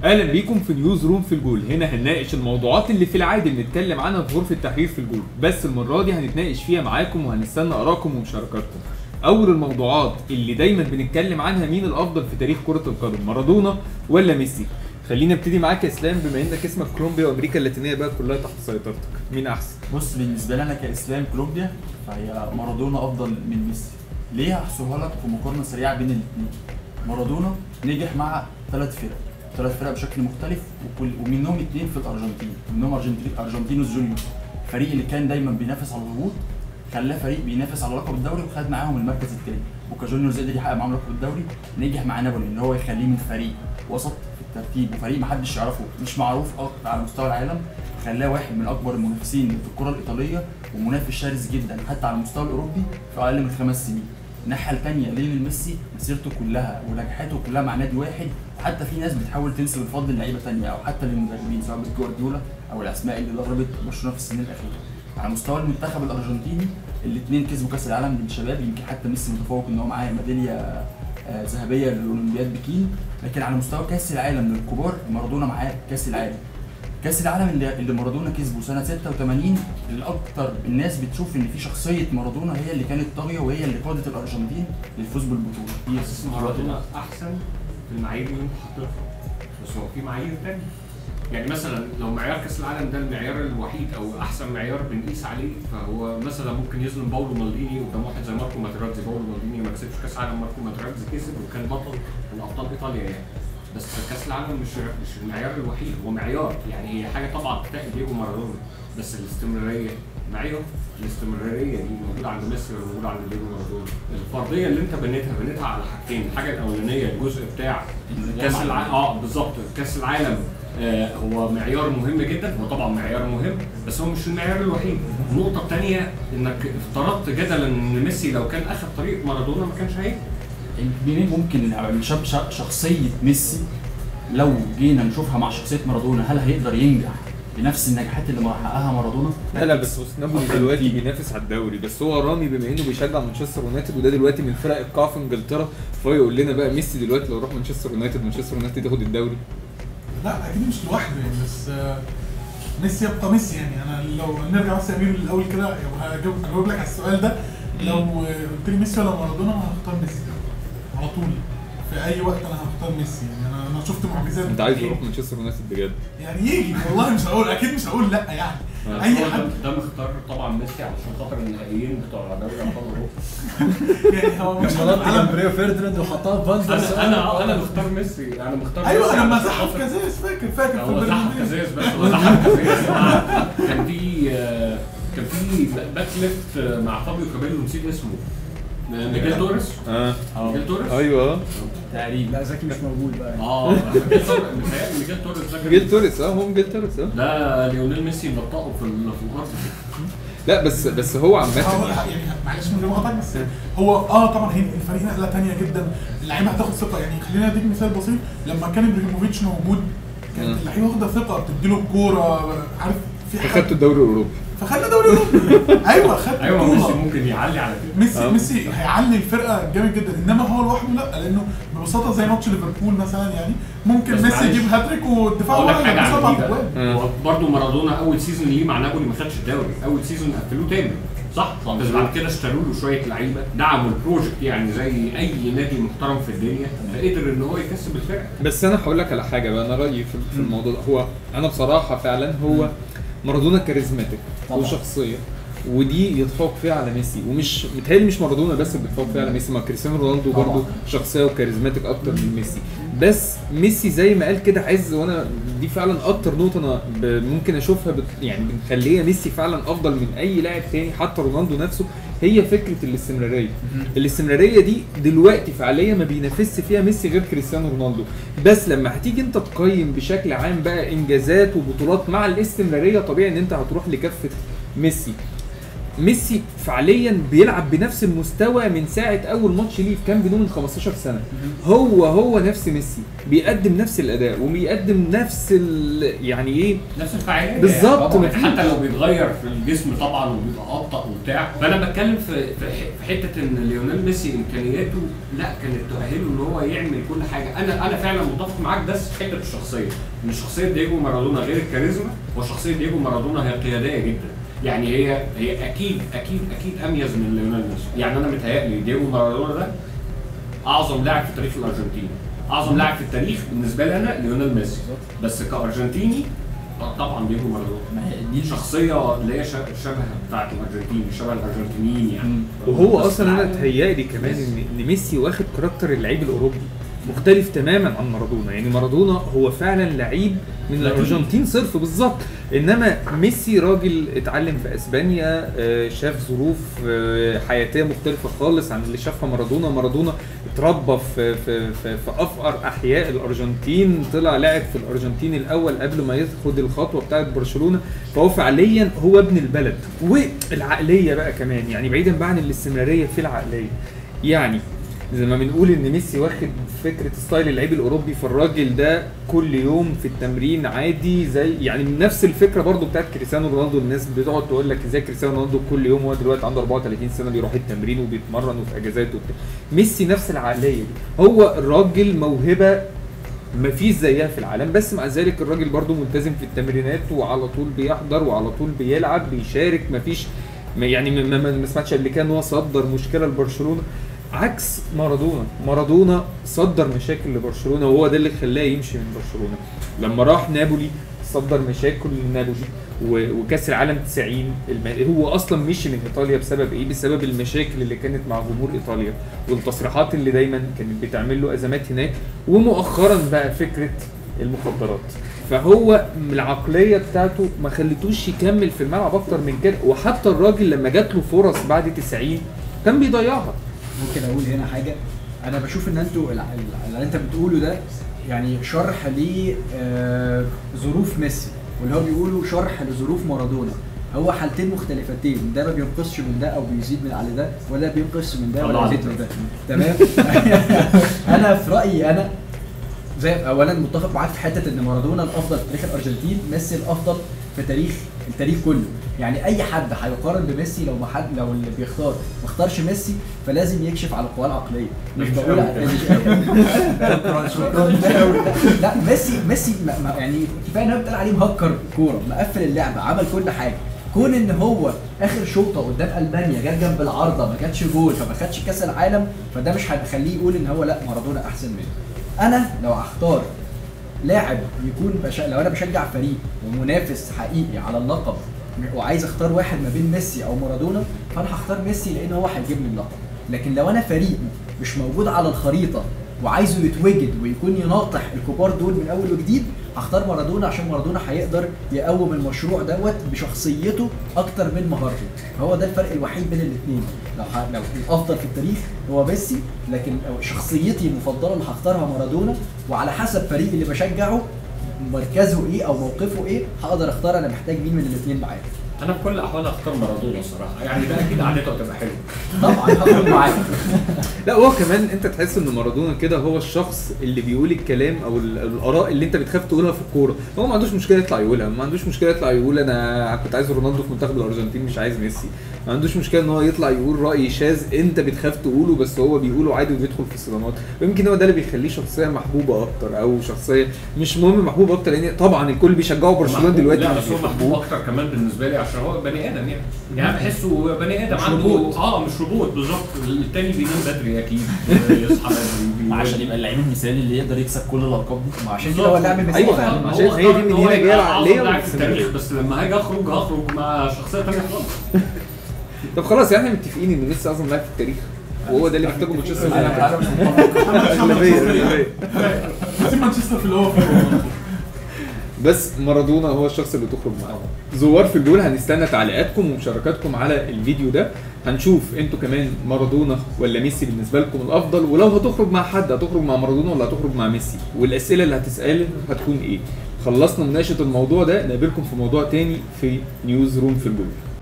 اهلا بيكم في نيوز روم في الجول. هنا هنناقش الموضوعات اللي في العادي بنتكلم عنها في غرفه التحرير في الجول، بس المره دي هنتناقش فيها معاكم وهنستنى ارائكم ومشاركاتكم. اول الموضوعات اللي دايما بنتكلم عنها، مين الافضل في تاريخ كره القدم، مارادونا ولا ميسي؟ خلينا نبتدي معاك يا اسلام، بما انك اسمك كولومبيا وامريكا اللاتينيه بقى كلها تحت سيطرتك، مين احسن؟ بص، بالنسبه لي انا كاسلام كولومبيا فهي مارادونا افضل من ميسي. ليه؟ هحسبها لك في مقارنه سريعه بين الاثنين. مارادونا نجح مع ثلاث فرق بشكل مختلف، ومنهم اثنين في الارجنتين، منهم ارجنتينوس جونيور، الفريق اللي كان دايما بينافس على الهبوط خلاه فريق بينافس على لقب الدوري وخد معاهم المركز الثاني. بوكا جونيورز قدر يحقق معاهم لقب الدوري. نجح مع نابولي ان هو يخليه من فريق وسط في الترتيب وفريق محدش يعرفه، مش معروف على مستوى العالم، خلاه واحد من اكبر المنافسين في الكره الايطاليه ومنافس شرس جدا حتى على المستوى الاوروبي في اقل من 5 سنين. الناحيه الثانيه ليونيل ميسي مسيرته كلها ونجاحاته كلها مع نادي واحد، وحتى في ناس بتحاول تنسب الفضل للعيبه ثانيه او حتى للمدربين سواء جوارديولا او الاسماء اللي دربت برشلونه في السنين الاخيره. على مستوى المنتخب الارجنتيني الاثنين كسبوا كاس العالم للشباب، يمكن حتى ميسي متفوق ان هو معاه ميداليه ذهبيه للاولمبياد بكين، لكن على مستوى كاس العالم للكبار مارادونا معاه كاس العالم. كاس العالم اللي مارادونا كسبه سنه 86 اللي اكتر الناس بتشوف ان في شخصيه مارادونا هي اللي كانت طاغيه وهي اللي قادت الارجنتين للفوز بالبطوله. بس مارادونا احسن في المعايير اللي انت حاططها، بس هو في معايير تانية. يعني مثلا لو معيار كاس العالم ده المعيار الوحيد او احسن معيار بنقيس عليه، فهو مثلا ممكن يظلم باولو مالديني قدام واحد زي ماركو ماتراتزي. باولو مالديني ما كسبش كاس العالم، ماركو ماتراتزي كسب وكان بطل من ابطال ايطاليا يعني. بس كاس العالم مش المعيار الوحيد، هو معيار، يعني هي حاجه طبعا تحتاج دييجو مارادونا، بس الاستمراريه معيار. الاستمراريه دي موجوده عند ميسي ولا موجوده عند دييجو مارادونا؟ الفرديه اللي انت بنيتها على حاجتين. الحاجه الاولانيه الجزء بتاع كاس العالم، بالظبط كاس العالم هو معيار مهم جدا، هو طبعا معيار مهم بس هو مش المعيار الوحيد. النقطه الثانيه انك افترضت جدلا ان ميسي لو كان اخذ طريق مارادونا ما كانش هيجي. ممكن شخصيه ميسي لو جينا نشوفها مع شخصيه مارادونا، هل هيقدر ينجح بنفس النجاحات اللي حققها مارادونا؟ لا بس نابولي دلوقتي بينافس على الدوري، بس هو رامي بما انه بيشجع مانشستر يونايتد وده دلوقتي من فرق القاع في انجلترا، فهو يقول لنا بقى ميسي دلوقتي لو راح مانشستر يونايتد تاخد الدوري؟ لا اكيد مش لوحده يعني، بس ميسي يبقى ميسي يعني. انا لو نرجع بس يا امير الاول كده هجاوب لك على السؤال ده. لو قلت لي ميسي ولا مارادونا انا هختار ميسي على طول، في اي وقت انا هختار ميسي يعني. انا شفت معجزات. انت عايز يروح مانشستر يونايتد بجد؟ يعني يجي والله، مش هقول اكيد، مش هقول لا يعني. اي حد ده مختار طبعا ميسي علشان خاطر النهائيين بتوع دوري ابطال اوروبا. يعني هو مش على بريو فيرديناند وحطها في فالديز. انا مختار ميسي، انا مختار ايوه ميسي. لما زحف كازاس، فاكر هو زحف كازاس، بس هو زحف كازاس كان في باك ليفت مع فابيو كابيلو، نسيت اسمه، ميجيل توريس. ميجيل توريس ايوه تقريبا. لا زكي مش موجود بقى. ميجيل توريس هو ميجيل توريس لا ليونيل ميسي نطقه في الارض. لا بس هو عامه يعني معلش من غير ما اقطعك، بس هو طبعا هي الفريق نقله ثانيه جدا، اللعيبه هتاخد ثقه. يعني خلينا اديك مثال بسيط، لما كان ابراهيموفيتش موجود كانت اللعيبه واخده ثقه، بتديله الكوره، عارف في حاجه. خدت الدوري الاوروبي، فخدنا دوري اوروبي. ايوه خد ميسي ممكن يعلي على كده. ميسي هيعلي الفرقه جامد جدا، انما هو لوحده لا، لانه ببساطه زي ماتش ليفربول مثلا يعني ممكن ميسي يجيب هاتريك والدفاع هو حاجه ورا. برضه مارادونا اول سيزون ليه مع نابولي ما خدش الدوري، اول سيزون قفلوه تاني صح؟ بس بعد كده اشتروا له شويه لعيبه دعموا البروجكت يعني زي اي نادي محترم في الدنيا، فقدر ان هو يكسب الفرقه. بس انا هقول لك على حاجه بقى، انا رايي في الموضوع ده، هو انا بصراحه فعلا هو مارادونا كاريزماتيك وشخصيه، ودي يتفوق فيها على ميسي، ومش متهيألي مش مارادونا بس اللي بيتفوق فيها على ميسي، ما كريستيانو رونالدو برضه شخصيه وكاريزماتيك اكتر من ميسي. بس ميسي زي ما قال كده عز، وانا دي فعلا اكتر نقطه انا ممكن اشوفها يعني بنخليها ميسي فعلا افضل من اي لاعب تاني حتى رونالدو نفسه، هي فكره الاستمراريه. الاستمراريه دي دلوقتي فعليا ما بينافسش فيها ميسي غير كريستيانو رونالدو، بس لما هتيجي انت تقيم بشكل عام بقى انجازات وبطولات مع الاستمراريه، طبيعي ان انت هتروح لكفه ميسي. ميسي فعليا بيلعب بنفس المستوى من ساعه اول ماتش ليه في كامب نو من 15 سنه. هو نفس ميسي، بيقدم نفس الاداء وبيقدم نفس يعني ايه، نفس الفعاليه بالظبط. يعني حتى لو بيتغير في الجسم طبعا وبيبقى ابطا وبتاع. فانا بتكلم في حته ان ليونيل ميسي امكانياته لا كانت تؤهله ان هو يعمل كل حاجه. انا فعلا متفق معاك، بس في حته الشخصيه، ان شخصيه دييجو مارادونا غير الكاريزما، وشخصيه دييجو مارادونا هي قياديه جدا. يعني هي اكيد اميز من ليونيل ميسي. يعني انا متهيألي دييجو مارادونا ده اعظم لاعب في تاريخ الارجنتين، اعظم لاعب في التاريخ بالنسبه لي انا ليونيل ميسي، بس كارجنتيني طبعا دييجو مارادونا. دي شخصيه اللي هي شبه بتاعت الارجنتين، شبه الارجنتينيين يعني. وهو اصلا انا اتهيألي كمان ان ميسي واخد كاركتر اللعيب الاوروبي مختلف تماما عن مارادونا. يعني مارادونا هو فعلا لعيب من الارجنتين صرف بالظبط، انما ميسي راجل اتعلم في اسبانيا، شاف ظروف حياتيه مختلفه خالص عن اللي شافها مارادونا. مارادونا اتربى في افقر احياء الارجنتين، طلع لاعب في الارجنتين الاول قبل ما ياخد الخطوه بتاعه برشلونه، فهو فعليا هو ابن البلد. والعقليه بقى كمان، يعني بعيدا بقى عن الاستمراريه في العقليه، يعني زي ما بنقول ان ميسي واخد فكره ستايل اللعيب الاوروبي، فالراجل ده كل يوم في التمرين عادي، زي يعني نفس الفكره برضو بتاعت كريستيانو رونالدو. الناس بتقعد تقول لك ازاي كريستيانو رونالدو كل يوم، هو دلوقتي عنده 34 سنه بيروح التمرين وبيتمرن وفي اجازات وبتاع. ميسي نفس العقليه دي، هو الراجل موهبه مفيش زيها في العالم، بس مع ذلك الراجل برضو ملتزم في التمرينات وعلى طول بيحضر وعلى طول بيلعب بيشارك. مفيش يعني ما سمعتش قبل كده ان هو صدر مشكله لبرشلونه، عكس مارادونا صدر مشاكل لبرشلونه، وهو ده اللي خلاه يمشي من برشلونه. لما راح نابولي صدر مشاكل لنابولي، وكاس العالم 90 هو اصلا مشي من ايطاليا بسبب ايه؟ بسبب المشاكل اللي كانت مع جمهور ايطاليا والتصريحات اللي دايما كانت بتعمل له ازمات هناك، ومؤخرا بقى فكره المخدرات. فهو العقليه بتاعته ما خلتوش يكمل في الملعب اكتر من كده، وحتى الراجل لما جات له فرص بعد 90 كان بيضيعها. ممكن اقول هنا حاجه، انا بشوف ان انتوا اللي انت بتقوله ده يعني شرح لظروف ميسي، واللي هو بيقولوا شرح لظروف مارادونا. هو حالتين مختلفتين، ده ما بينقصش من ده او بيزيد من على ده، ولا بينقص من ده ولا بيزيد من ده. تمام. انا في رايي انا زي اولا متفق معاك في حته ان مارادونا الافضل في تاريخ الارجنتين، ميسي الافضل في التاريخ كله. يعني اي حد هيقارن بميسي، لو اللي بيختار ما اختارش ميسي فلازم يكشف على القوى العقليه. مش بقول لا ميسي يعني كفايه ان هو بيتقال عليه مهكر كوره، مقفل اللعبه، عمل كل حاجه. كون ان هو اخر شوطه قدام المانيا جت جنب العارضه ما جاتش جول فما خدش كاس العالم، فده مش هيخليه يقول ان هو لا مارادونا احسن منه. انا لو هختار لاعب يكون لو انا بشجع فريق ومنافس حقيقي على اللقب وعايز اختار واحد ما بين ميسي او مارادونا، فانا هختار ميسي لان هو هيجيب لي اللقب. لكن لو انا فريق مش موجود على الخريطه وعايزه يتوجد ويكون يناطح الكبار دول من اول وجديد، هختار مارادونا، عشان مارادونا هيقدر يقوم المشروع دوت بشخصيته اكتر من مهارته. هو ده الفرق الوحيد بين الاثنين. لو الافضل في التاريخ هو ميسي، لكن شخصيتي المفضله اللي هختارها مارادونا، وعلى حسب فريقي اللي بشجعه مركزه ايه او موقفه ايه هقدر اختار انا محتاج مين من الاثنين معايا. انا في كل الاحوال هختار مارادونا الصراحه، يعني ده اكيد قعدته هتبقى حلوه. طبعا هختار معاك. لا هو كمان انت تحس ان مارادونا كده هو الشخص اللي بيقول الكلام او الاراء اللي انت بتخاف تقولها في الكوره. هو ما عندوش مشكله يطلع يقولها، ما عندوش مشكله يطلع يقول انا كنت عايز رونالدو في منتخب الارجنتين مش عايز ميسي، ما عندوش مشكله ان هو يطلع يقول راي شاذ انت بتخاف تقوله بس هو بيقوله عادي وبيدخل في الصدمات. ويمكن هو ده اللي بيخليه شخصيه محبوبه اكتر، او شخصيه مش مهم محبوبه اكتر، لان طبعا الكل بيشجعوا برشلونه دلوقتي. لا بس هو محبوب اكتر كمان بالنسبه لي عشان هو بني ادم، يعني بحسه بني ادم عنده مش روبوت بالظبط. التاني بينام بدري اكيد يصحى بدري عشان يبقى اللعيب المثالي اللي يقدر يكسب كل الالقاب دي. عشان كده هو اللاعب المثالي. ايوه عشان هي دي من هنا جايه العقليه في التاريخ، بس لما هاجي هخرج مع شخصيه ثانيه خالص. طب خلاص يعني احنا متفقين ان ميسي اعظم لاعب في التاريخ، وهو ده اللي محتاجه مانشستر يونايتد. مانشستر في الاول بس مارادونا هو الشخص اللي تخرج معاه. زوار في الجول هنستنى تعليقاتكم ومشاركاتكم على الفيديو ده، هنشوف انتوا كمان مارادونا ولا ميسي بالنسبه لكم الافضل، ولو هتخرج مع حد هتخرج مع مارادونا ولا هتخرج مع ميسي، والاسئله اللي هتسال هتكون ايه. خلصنا مناقشه الموضوع ده، نقابلكم في موضوع تاني في نيوز روم في الجول.